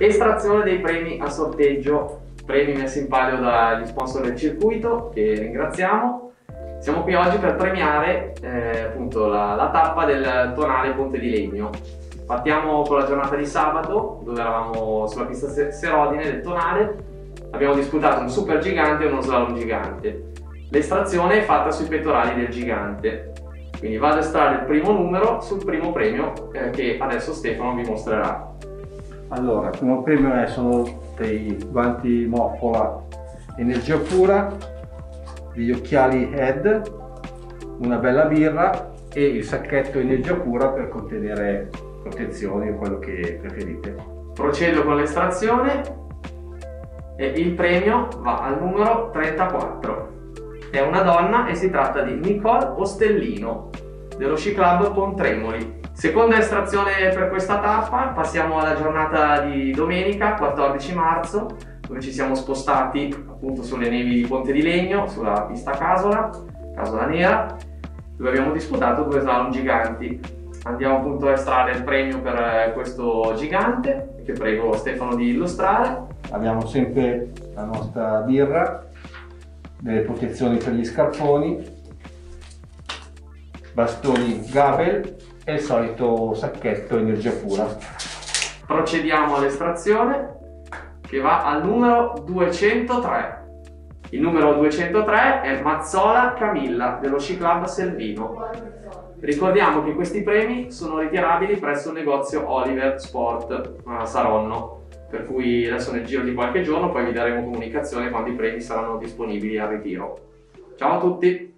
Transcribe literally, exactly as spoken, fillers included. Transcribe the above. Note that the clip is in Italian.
Estrazione dei premi a sorteggio, premi messi in palio dagli sponsor del circuito, che ringraziamo. Siamo qui oggi per premiare eh, appunto la, la tappa del Tonale Ponte di Legno. Partiamo con la giornata di sabato, dove eravamo sulla pista Serodine del Tonale. Abbiamo disputato un super gigante e uno slalom gigante. L'estrazione è fatta sui pettorali del gigante. Quindi vado a estrarre il primo numero sul primo premio eh, che adesso Stefano vi mostrerà. Allora, il primo premio sono dei guanti Moffola Energia Pura, degli occhiali Head, una bella birra e il sacchetto Energia Pura per contenere protezioni o quello che preferite. Procedo con l'estrazione e il premio va al numero trentaquattro. È una donna e si tratta di Nicole Ostellino dello Sci Club Pontremoli. Seconda estrazione per questa tappa, passiamo alla giornata di domenica quattordici marzo, dove ci siamo spostati appunto sulle nevi di Ponte di Legno, sulla pista Casola, Casola Nera, dove abbiamo disputato due slalom giganti. Andiamo appunto a estrarre il premio per questo gigante, che prego Stefano di illustrare. Abbiamo sempre la nostra birra, delle protezioni per gli scarponi, bastoni Gabel e il solito sacchetto Energia Pura. Procediamo all'estrazione, che va al numero duecentotre. Il numero duecentotre è Mazzola Camilla dello Sci Club Selvino. Ricordiamo che questi premi sono ritirabili presso il negozio Oliver Sport a Saronno, per cui adesso nel giro di qualche giorno poi vi daremo comunicazione quando i premi saranno disponibili al ritiro. Ciao a tutti!